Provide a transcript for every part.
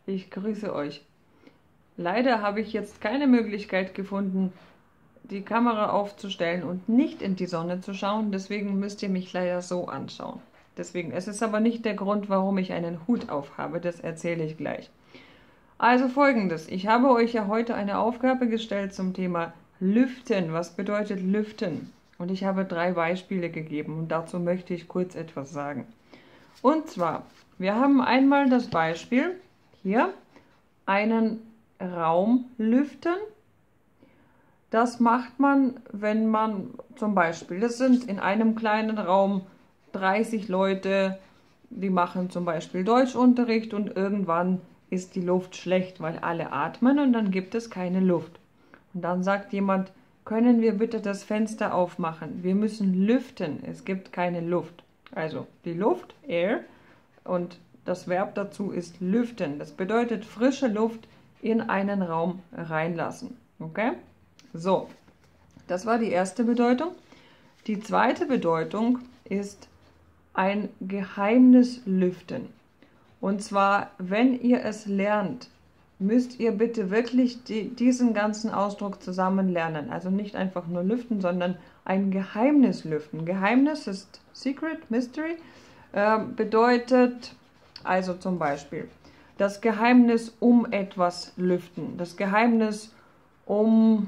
Ich grüße euch. Leider habe ich jetzt keine Möglichkeit gefunden, die Kamera aufzustellen und nicht in die Sonne zu schauen. Deswegen müsst ihr mich leider so anschauen. Es ist aber nicht der Grund, warum ich einen Hut aufhabe. Das erzähle ich gleich. Also Folgendes. Ich habe euch ja heute eine Aufgabe gestellt zum Thema Lüften. Was bedeutet Lüften? Und ich habe 3 Beispiele gegeben und dazu möchte ich kurz etwas sagen. Und zwar, wir haben einmal das Beispiel, hier, einen Raum lüften. Das macht man, wenn man zum Beispiel, das sind in einem kleinen Raum 30 Leute, die machen zum Beispiel Deutschunterricht und irgendwann ist die Luft schlecht, weil alle atmen und dann gibt es keine Luft. Und dann sagt jemand, können wir bitte das Fenster aufmachen? Wir müssen lüften, es gibt keine Luft. Also die Luft, Air, und das Verb dazu ist lüften. Das bedeutet frische Luft in einen Raum reinlassen. Okay? So, das war die erste Bedeutung. Die zweite Bedeutung ist ein Geheimnis lüften. Und zwar, wenn ihr es lernt, müsst ihr bitte wirklich diesen ganzen Ausdruck zusammen lernen. Also nicht einfach nur lüften, sondern ein Geheimnis lüften. Geheimnis ist Secret, Mystery, bedeutet also zum Beispiel das Geheimnis um etwas lüften. Das Geheimnis um,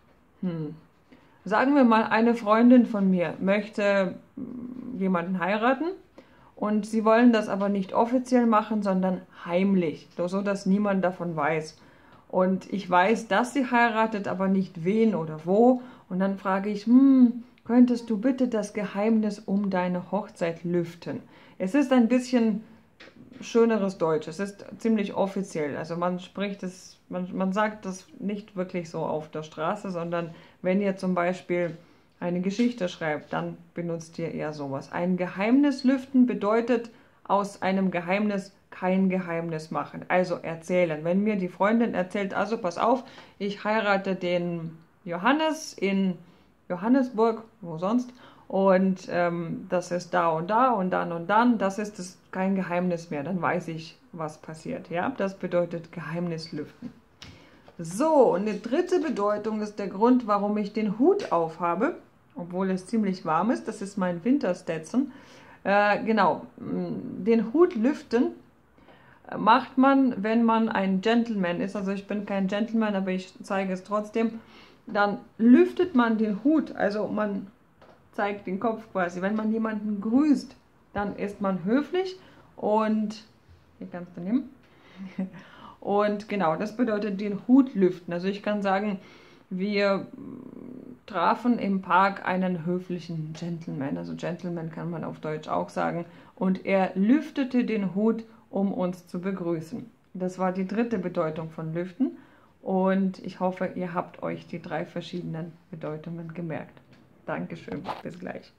sagen wir mal, eine Freundin von mir möchte jemanden heiraten. Und sie wollen das aber nicht offiziell machen, sondern heimlich, so dass niemand davon weiß. Und ich weiß, dass sie heiratet, aber nicht wen oder wo. Und dann frage ich, könntest du bitte das Geheimnis um deine Hochzeit lüften? Es ist ein bisschen schöneres Deutsch, es ist ziemlich offiziell. Also man spricht es, man sagt das nicht wirklich so auf der Straße, sondern wenn ihr zum Beispiel eine Geschichte schreibt, dann benutzt ihr eher sowas. Ein Geheimnis lüften bedeutet aus einem Geheimnis kein Geheimnis machen. Also erzählen. Wenn mir die Freundin erzählt, also pass auf, ich heirate den Johannes in Johannesburg, wo sonst, und das ist da und da und dann, das ist es kein Geheimnis mehr. Dann weiß ich, was passiert. Ja, das bedeutet Geheimnis lüften. So, und die dritte Bedeutung ist der Grund, warum ich den Hut aufhabe, obwohl es ziemlich warm ist. Das ist mein Winterstetson. Genau, den Hut lüften macht man, wenn man ein Gentleman ist. Also ich bin kein Gentleman, aber ich zeige es trotzdem. Dann lüftet man den Hut, also man zeigt den Kopf quasi. Wenn man jemanden grüßt, dann ist man höflich und, hier kannst du nehmen. Und genau, das bedeutet den Hut lüften. Also ich kann sagen, wir trafen im Park einen höflichen Gentleman. Also Gentleman kann man auf Deutsch auch sagen. Und er lüftete den Hut, um uns zu begrüßen. Das war die dritte Bedeutung von lüften. Und ich hoffe, ihr habt euch die 3 verschiedenen Bedeutungen gemerkt. Dankeschön, bis gleich.